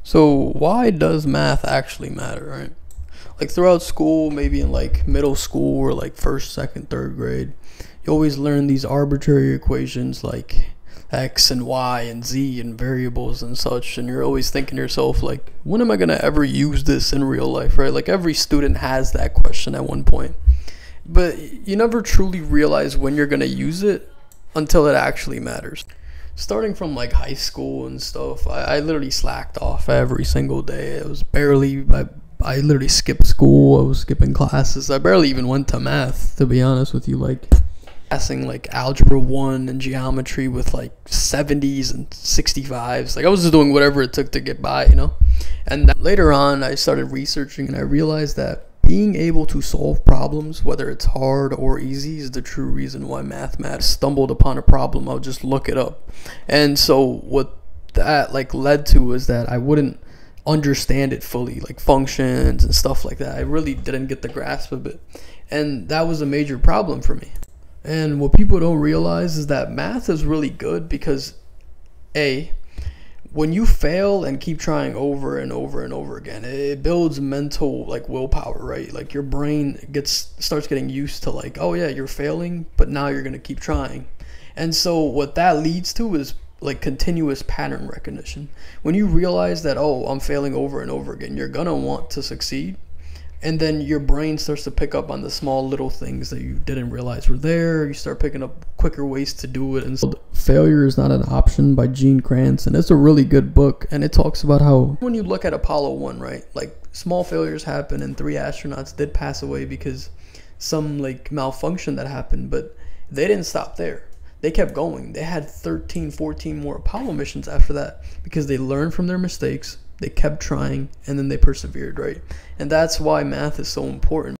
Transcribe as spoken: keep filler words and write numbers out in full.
So why does math actually matter, right? Like throughout school, maybe in like middle school or like first, second, third grade, you always learn these arbitrary equations like x and y and z and variables and such, and you're always thinking to yourself like, when am I gonna ever use this in real life, right? Like every student has that question at one point, but you never truly realize when you're gonna use it until it actually matters. Starting from like high school and stuff, I, I literally slacked off every single day. It was barely, I, I literally skipped school. I was skipping classes. I barely even went to math, to be honest with you. Like passing like algebra one and geometry with like seventies and sixty-fives. Like I was just doing whatever it took to get by, you know. And later on, I started researching and I realized that being able to solve problems, whether it's hard or easy, is the true reason why mathematics stumbled upon a problem. I'll just look it up. And so what that like led to was that I wouldn't understand it fully, like functions and stuff like that. I really didn't get the grasp of it. And that was a major problem for me. And what people don't realize is that math is really good because A, when you fail and keep trying over and over and over again, it builds mental like willpower, right? Like your brain gets starts getting used to like, oh yeah, you're failing, but now you're gonna keep trying. And so what that leads to is like continuous pattern recognition. When you realize that, oh, I'm failing over and over again, you're gonna want to succeed. And then your brain starts to pick up on the small little things that you didn't realize were there. You start picking up quicker ways to do it. And so Failure is Not an Option by Gene Kranz. And it's a really good book. And it talks about how when you look at Apollo one, right, like small failures happen and three astronauts did pass away because some like malfunction that happened. But they didn't stop there. They kept going. They had thirteen, fourteen more Apollo missions after that because they learned from their mistakes. They kept trying, and then they persevered, right? And that's why math is so important.